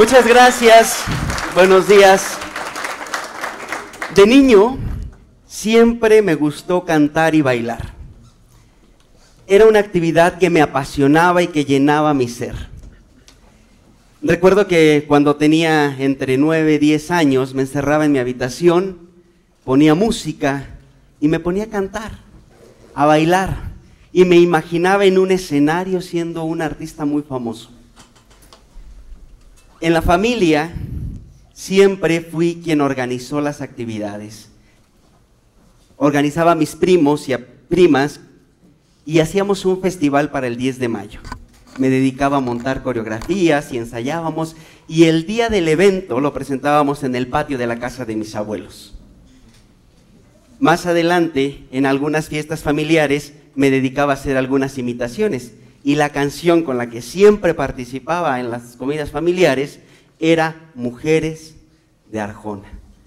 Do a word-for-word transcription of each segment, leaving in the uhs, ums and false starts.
Muchas gracias, buenos días. De niño siempre me gustó cantar y bailar. Era una actividad que me apasionaba y que llenaba mi ser. Recuerdo que cuando tenía entre nueve y diez años me encerraba en mi habitación, ponía música y me ponía a cantar, a bailar, y me imaginaba en un escenario siendo un artista muy famoso. En la familia siempre fui quien organizó las actividades. Organizaba a mis primos y a primas y hacíamos un festival para el diez de mayo. Me dedicaba a montar coreografías y ensayábamos, y el día del evento lo presentábamos en el patio de la casa de mis abuelos. Más adelante, en algunas fiestas familiares, me dedicaba a hacer algunas imitaciones, y la canción con la que siempre participaba en las comidas familiares era Mujeres de Arjona.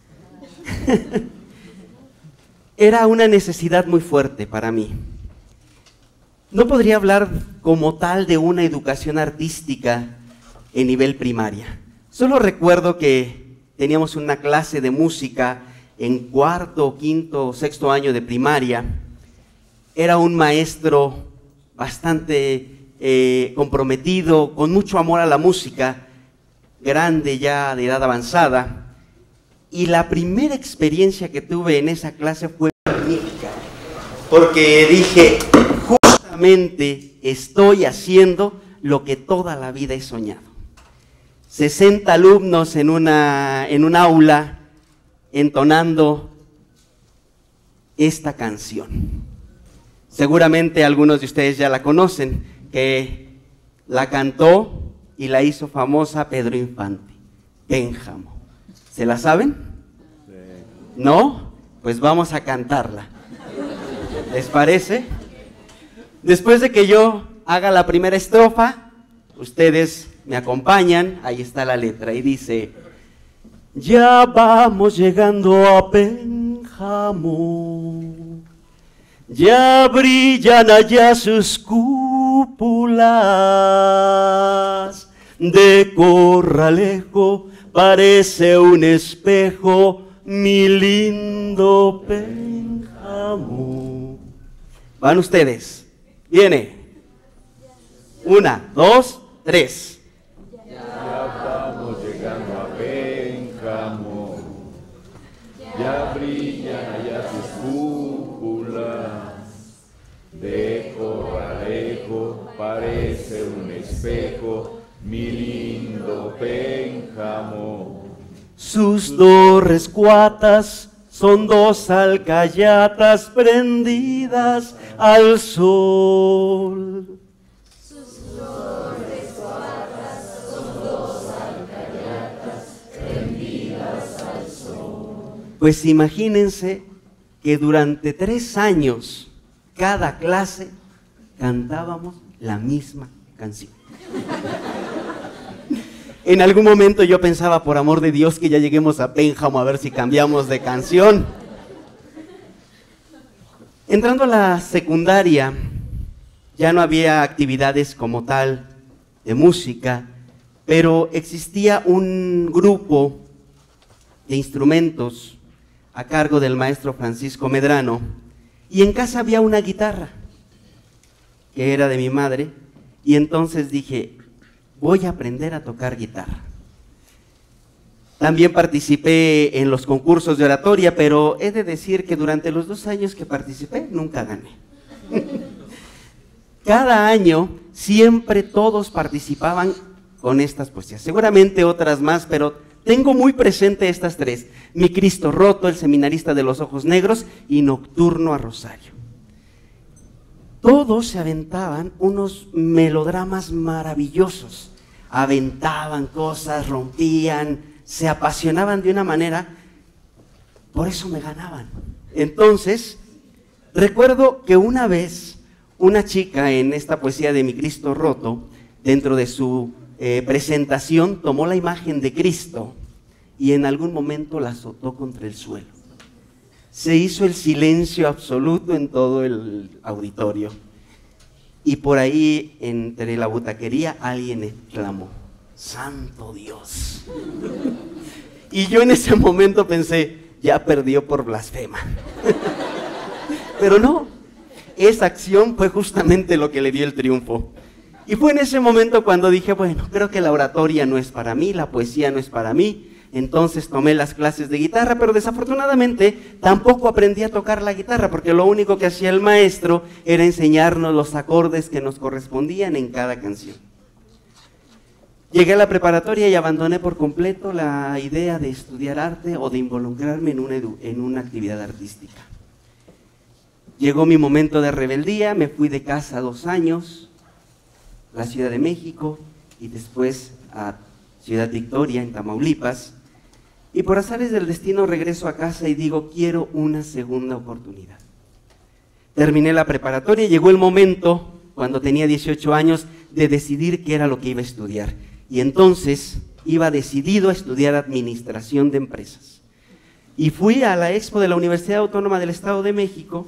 Era una necesidad muy fuerte para mí. No podría hablar como tal de una educación artística en nivel primaria. Solo recuerdo que teníamos una clase de música en cuarto, quinto, sexto año de primaria. Era un maestro bastante eh, comprometido, con mucho amor a la música, grande ya de edad avanzada. Y la primera experiencia que tuve en esa clase fue magnífica, porque dije, justamente estoy haciendo lo que toda la vida he soñado. sesenta alumnos en, una, en un aula entonando esta canción. Seguramente algunos de ustedes ya la conocen, que la cantó y la hizo famosa Pedro Infante, Pénjamo. ¿Se la saben? Sí. ¿No? Pues vamos a cantarla. ¿Les parece? Después de que yo haga la primera estrofa, ustedes me acompañan, ahí está la letra, y dice: ya vamos llegando a Pénjamo, ya brillan allá sus cúpulas, de Corralejo parece un espejo, mi lindo Pénjamo. Van ustedes. Viene. Una, dos, tres. Ya vamos llegando a Pénjamo, ya brillan allá sus cúpulas, de Corralejo parece un espejo, mi lindo Pénjamo. Sus torres cuatas son dos alcayatas prendidas al sol. Sus torres cuatas son dos alcayatas prendidas al sol. Pues imagínense que durante tres años, cada clase, cantábamos la misma canción. En algún momento yo pensaba, por amor de Dios, que ya lleguemos a Pénjamo a ver si cambiamos de canción. Entrando a la secundaria, ya no había actividades como tal de música, pero existía un grupo de instrumentos a cargo del maestro Francisco Medrano, y en casa había una guitarra, que era de mi madre, y entonces dije, voy a aprender a tocar guitarra. También participé en los concursos de oratoria, pero he de decir que durante los dos años que participé, nunca gané. Cada año, siempre todos participaban con estas poesías. Seguramente otras más, pero tengo muy presente estas tres: Mi Cristo Roto, El Seminarista de los Ojos Negros y Nocturno a Rosario. Todos se aventaban unos melodramas maravillosos, aventaban cosas, rompían, se apasionaban de una manera, por eso me ganaban. Entonces, recuerdo que una vez, una chica en esta poesía de Mi Cristo Roto, dentro de su eh, presentación, tomó la imagen de Cristo y en algún momento la azotó contra el suelo. Se hizo el silencio absoluto en todo el auditorio. Y por ahí, entre la butaquería, alguien exclamó: santo Dios. Y yo en ese momento pensé, ya perdió por blasfema. Pero no, esa acción fue justamente lo que le dio el triunfo. Y fue en ese momento cuando dije, bueno, creo que la oratoria no es para mí, la poesía no es para mí. Entonces tomé las clases de guitarra, pero desafortunadamente tampoco aprendí a tocar la guitarra, porque lo único que hacía el maestro era enseñarnos los acordes que nos correspondían en cada canción. Llegué a la preparatoria y abandoné por completo la idea de estudiar arte o de involucrarme en una, en una actividad artística. Llegó mi momento de rebeldía, me fui de casa dos años, a la Ciudad de México y después a Ciudad Victoria, en Tamaulipas, y por azares del destino regreso a casa y digo, quiero una segunda oportunidad. Terminé la preparatoria y llegó el momento, cuando tenía dieciocho años, de decidir qué era lo que iba a estudiar. Y entonces iba decidido a estudiar administración de empresas. Y fui a la expo de la Universidad Autónoma del Estado de México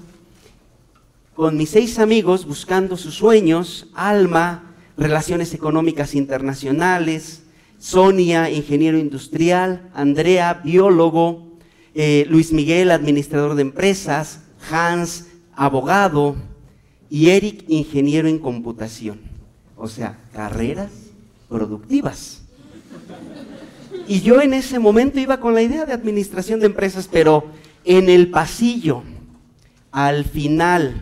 con mis seis amigos buscando sus sueños: Alma, Relaciones Económicas Internacionales; Sonia, ingeniero industrial; Andrea, biólogo; eh, Luis Miguel, administrador de empresas; Hans, abogado; y Eric, ingeniero en computación. O sea, carreras productivas. Y yo en ese momento iba con la idea de administración de empresas, pero en el pasillo, al final,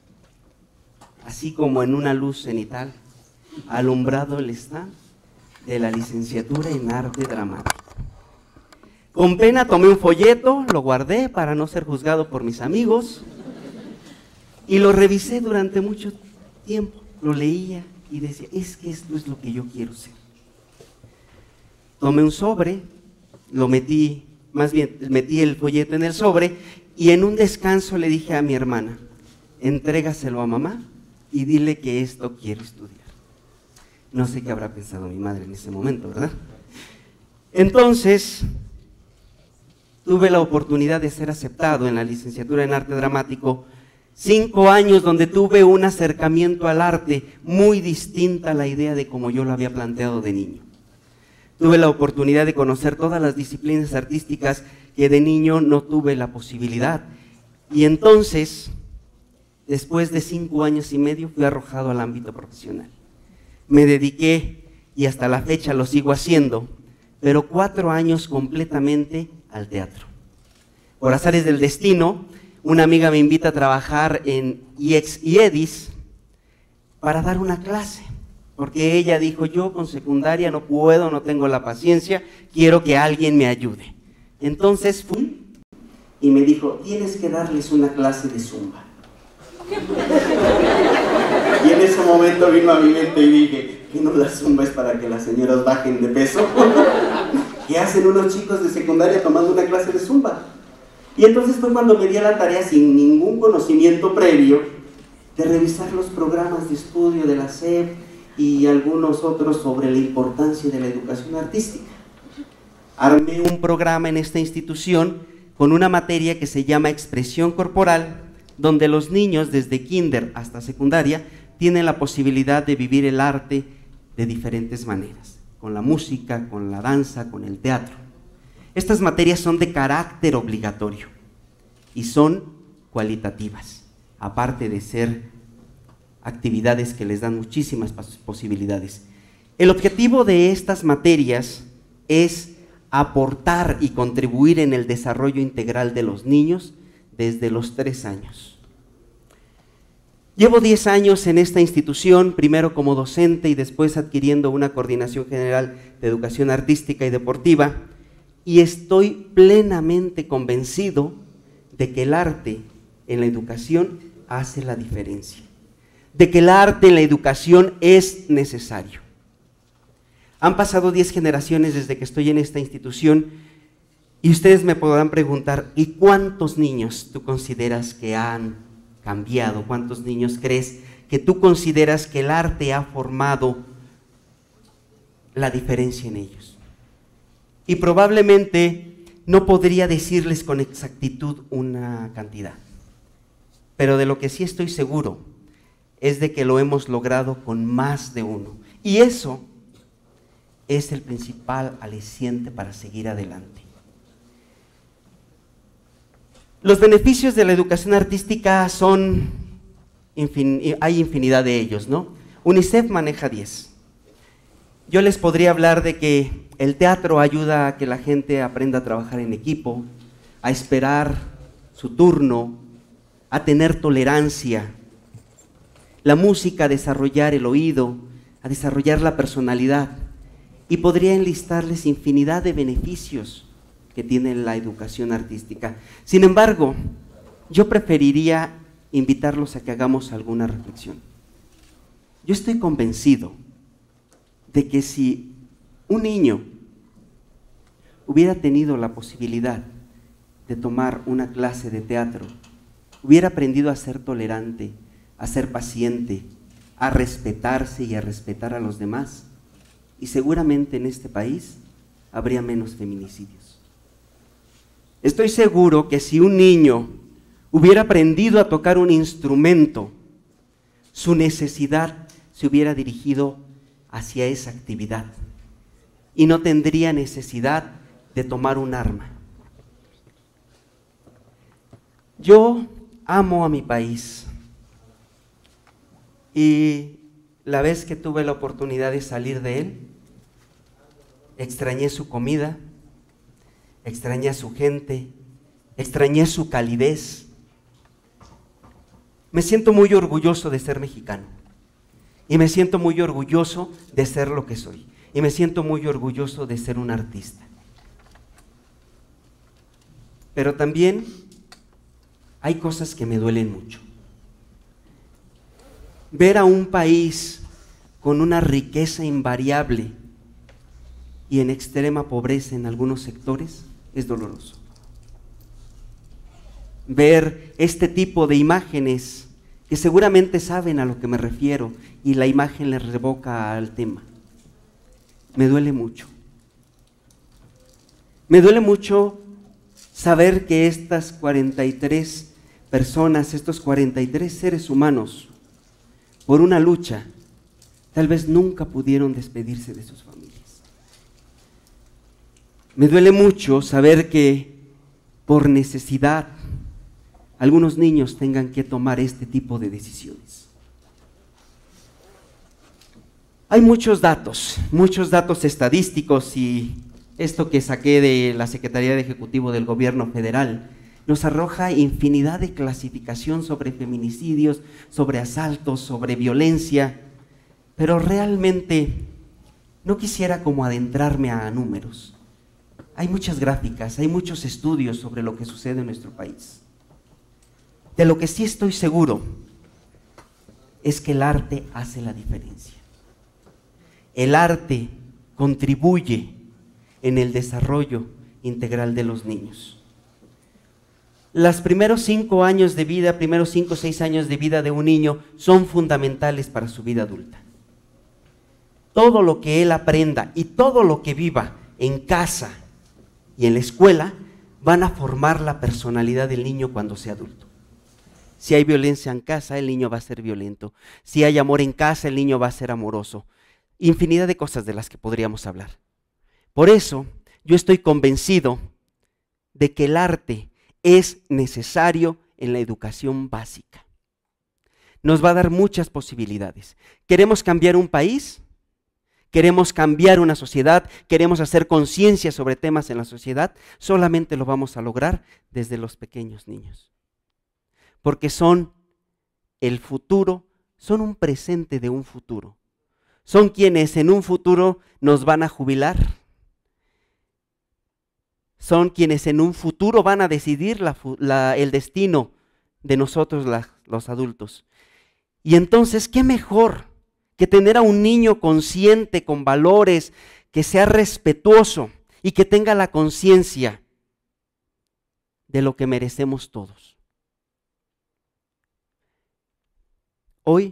así como en una luz cenital, alumbrado el stand de la licenciatura en arte dramático. Con pena tomé un folleto, lo guardé para no ser juzgado por mis amigos y lo revisé durante mucho tiempo, lo leía y decía, es que esto es lo que yo quiero ser. Tomé un sobre, lo metí, más bien metí el folleto en el sobre y en un descanso le dije a mi hermana, entrégaselo a mamá y dile que esto quiero estudiar. No sé qué habrá pensado mi madre en ese momento, ¿verdad? Entonces, tuve la oportunidad de ser aceptado en la licenciatura en arte dramático, cinco años donde tuve un acercamiento al arte muy distinta a la idea de como yo lo había planteado de niño. Tuve la oportunidad de conocer todas las disciplinas artísticas que de niño no tuve la posibilidad. Y entonces, después de cinco años y medio, fui arrojado al ámbito profesional. Me dediqué, y hasta la fecha lo sigo haciendo, pero cuatro años completamente al teatro. Por azares del destino, una amiga me invita a trabajar en I E X y EDIS para dar una clase, porque ella dijo, yo con secundaria no puedo, no tengo la paciencia, quiero que alguien me ayude. Entonces fui y me dijo, tienes que darles una clase de zumba. Y en ese momento vino a mi mente y dije, ¿qué no la zumba es para que las señoras bajen de peso? ¿Qué hacen unos chicos de secundaria tomando una clase de zumba? Y entonces fue cuando me di a la tarea, sin ningún conocimiento previo, de revisar los programas de estudio de la S E P y algunos otros sobre la importancia de la educación artística. Armé un programa en esta institución con una materia que se llama expresión corporal, donde los niños desde kinder hasta secundaria tienen la posibilidad de vivir el arte de diferentes maneras, con la música, con la danza, con el teatro. Estas materias son de carácter obligatorio y son cualitativas, aparte de ser actividades que les dan muchísimas posibilidades. El objetivo de estas materias es aportar y contribuir en el desarrollo integral de los niños desde los tres años. Llevo diez años en esta institución, primero como docente y después adquiriendo una coordinación general de educación artística y deportiva, y estoy plenamente convencido de que el arte en la educación hace la diferencia, de que el arte en la educación es necesario. Han pasado diez generaciones desde que estoy en esta institución y ustedes me podrán preguntar, ¿y cuántos niños tú consideras que han cambiado? ¿Cuántos niños crees que tú consideras que el arte ha formado la diferencia en ellos? Y probablemente no podría decirles con exactitud una cantidad, pero de lo que sí estoy seguro es de que lo hemos logrado con más de uno. Y eso es el principal aliciente para seguir adelante. Los beneficios de la educación artística son, infin- hay infinidad de ellos, ¿no? UNICEF maneja diez. Yo les podría hablar de que el teatro ayuda a que la gente aprenda a trabajar en equipo, a esperar su turno, a tener tolerancia. La música a desarrollar el oído, a desarrollar la personalidad. Y podría enlistarles infinidad de beneficios que tiene la educación artística. Sin embargo, yo preferiría invitarlos a que hagamos alguna reflexión. Yo estoy convencido de que si un niño hubiera tenido la posibilidad de tomar una clase de teatro, hubiera aprendido a ser tolerante, a ser paciente, a respetarse y a respetar a los demás, y seguramente en este país habría menos feminicidios. Estoy seguro que si un niño hubiera aprendido a tocar un instrumento, su necesidad se hubiera dirigido hacia esa actividad y no tendría necesidad de tomar un arma. Yo amo a mi país y la vez que tuve la oportunidad de salir de él, extrañé su comida, extrañé a su gente, extrañé su calidez. Me siento muy orgulloso de ser mexicano y me siento muy orgulloso de ser lo que soy y me siento muy orgulloso de ser un artista. Pero también hay cosas que me duelen mucho. Ver a un país con una riqueza invariable y en extrema pobreza en algunos sectores es doloroso. Ver este tipo de imágenes que seguramente saben a lo que me refiero y la imagen les revoca al tema. Me duele mucho. Me duele mucho saber que estas cuarenta y tres personas, estos cuarenta y tres seres humanos, por una lucha, tal vez nunca pudieron despedirse de sus familias. Me duele mucho saber que por necesidad algunos niños tengan que tomar este tipo de decisiones. Hay muchos datos, muchos datos estadísticos y esto que saqué de la Secretaría de Ejecutivo del Gobierno Federal nos arroja infinidad de clasificación sobre feminicidios, sobre asaltos, sobre violencia, pero realmente no quisiera como adentrarme a números. Hay muchas gráficas, hay muchos estudios sobre lo que sucede en nuestro país. De lo que sí estoy seguro es que el arte hace la diferencia. El arte contribuye en el desarrollo integral de los niños. Los primeros cinco años de vida, primeros cinco o seis años de vida de un niño son fundamentales para su vida adulta. Todo lo que él aprenda y todo lo que viva en casa y en la escuela van a formar la personalidad del niño cuando sea adulto. Si hay violencia en casa, el niño va a ser violento. Si hay amor en casa, el niño va a ser amoroso. Infinidad de cosas de las que podríamos hablar. Por eso, yo estoy convencido de que el arte es necesario en la educación básica. Nos va a dar muchas posibilidades. ¿Queremos cambiar un país? ¿Queremos cambiar una sociedad? ¿Queremos hacer conciencia sobre temas en la sociedad? Solamente lo vamos a lograr desde los pequeños niños. Porque son el futuro, son un presente de un futuro. Son quienes en un futuro nos van a jubilar. Son quienes en un futuro van a decidir la, la, el destino de nosotros la, los adultos. Y entonces, ¿qué mejor que tener a un niño consciente, con valores, que sea respetuoso y que tenga la conciencia de lo que merecemos todos? Hoy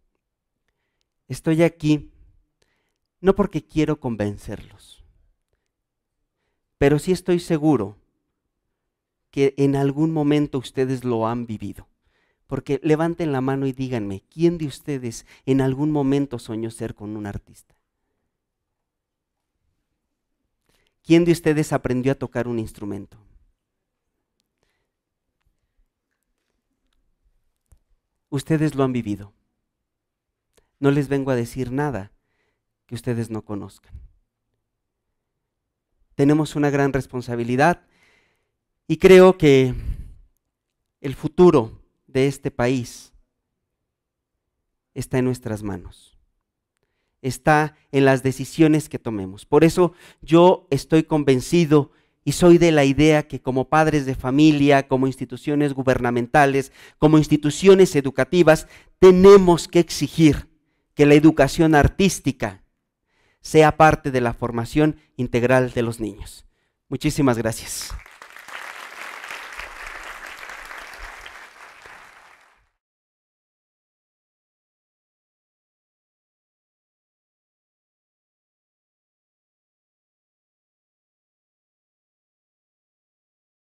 estoy aquí no porque quiero convencerlos, pero sí estoy seguro que en algún momento ustedes lo han vivido. Porque levanten la mano y díganme, ¿quién de ustedes en algún momento soñó ser con un artista? ¿quién de ustedes aprendió a tocar un instrumento? Ustedes lo han vivido. No les vengo a decir nada que ustedes no conozcan. Tenemos una gran responsabilidad y creo que el futuro de este país está en nuestras manos. Está en las decisiones que tomemos. Por eso yo estoy convencido y soy de la idea que como padres de familia, como instituciones gubernamentales, como instituciones educativas, tenemos que exigir que la educación artística sea parte de la formación integral de los niños. Muchísimas gracias.